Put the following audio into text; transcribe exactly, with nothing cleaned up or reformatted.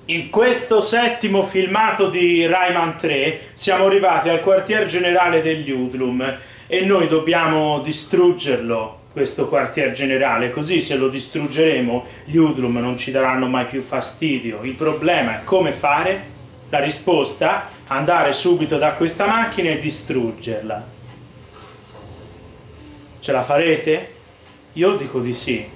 In questo settimo filmato di Rayman tre siamo arrivati al quartier generale degli Hoodlum e noi dobbiamo distruggerlo, questo quartier generale, così se lo distruggeremo gli Hoodlum non ci daranno mai più fastidio. Il problema è come fare? La risposta? Andare subito da questa macchina e distruggerla. Ce la farete? Io dico di sì.